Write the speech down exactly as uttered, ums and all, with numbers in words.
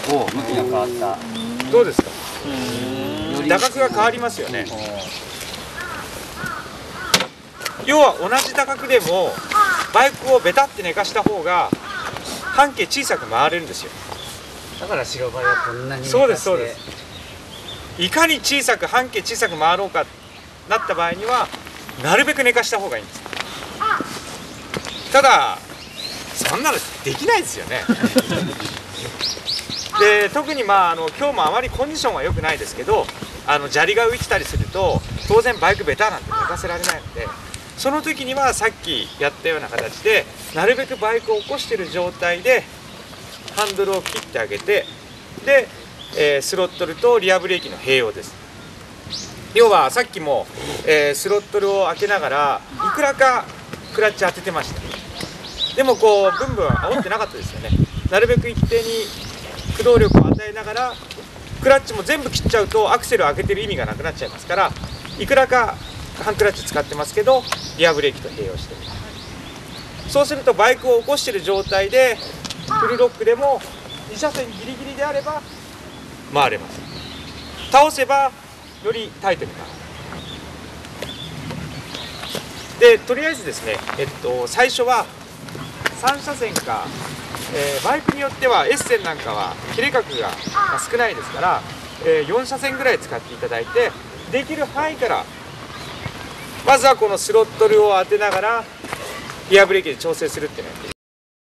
お向きが変わった。 どうですか。打角が変わりますよね。要は同じ打角でもバイクをベタって寝かした方が半径小さく回れるんですよ。 だから白バイはこんなに寝かして。 そうですそうです。いかに小さく半径小さく回ろうかなった場合にはなるべく寝かした方がいいんです。ただそんなのできないですよね。で特にまああの今日もあまりコンディションは良くないですけど、あの砂利が浮いてたりすると当然バイクベタなんて寝かせられないので、その時にはさっきやったような形でなるべくバイクを起こしている状態でハンドルを切ってあげて、で、えー、スロットルとリアブレーキの併用です。要はさっきも、えー、スロットルを開けながらいくらかクラッチ当ててました。でもこうブンブン煽ってなかったですよね。なるべく一定に駆動力を与えながらクラッチも全部切っちゃうとアクセルを開けてる意味がなくなっちゃいますから、いくらかハンクラッチ使ってますけどリアブレーキと併用してる。そうするとバイクを起こしている状態でフルロックでもに車線ギリギリであれば回れます。倒せばよりタイトに回る。でとりあえずですね、えっと、最初はさん車線か、えー、バイクによっては エス 線なんかは切れ角が少ないですから、えー、よん車線ぐらい使っていただいて、できる範囲からまずはこのスロットルを当てながらリアブレーキで調整するっていうのをやって